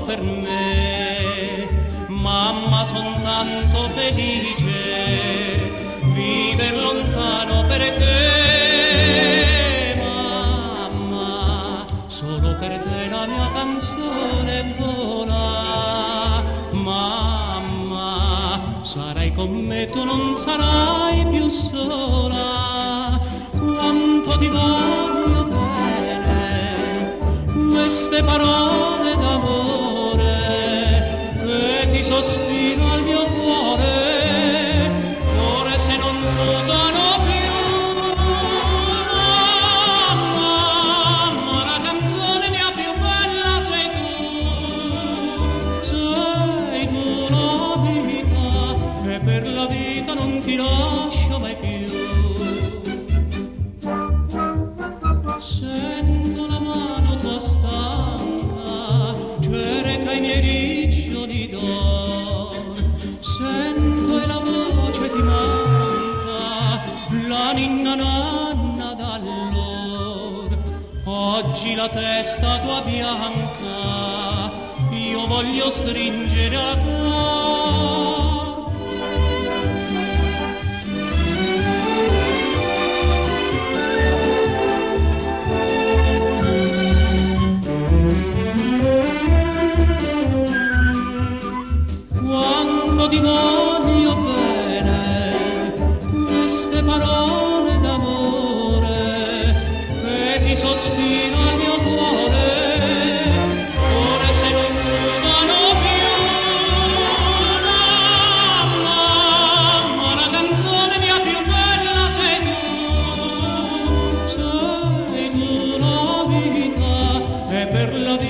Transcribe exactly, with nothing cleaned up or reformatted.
per me. Mamma, son tanto felice, viver lontano per te. Mamma, solo per te la mia canzone vola. Mamma, sarai con me, tu non sarai più sola. Quanto ti voglio bene, queste parole d'amore, e ti sospiro al mio cuore, ore se non s'usano più. Mamma, mamma, la canzone mia più bella sei tu, sei tu la vita, e per la vita non ti lascio mai più. Sento la mano tua stanca, cerca i miei riccioli d'or. Sento e la voce ti manca, la ninna nanna d'allor. Oggi la testa tua bianca, io voglio stringere al cuore. Ti voglio bene, queste parole d'amore, che ti sospiro al mio cuore, ore se non s'usano più. Mamma, mamma, la canzone mia più bella sei tu, sei tu la vita, e per la vita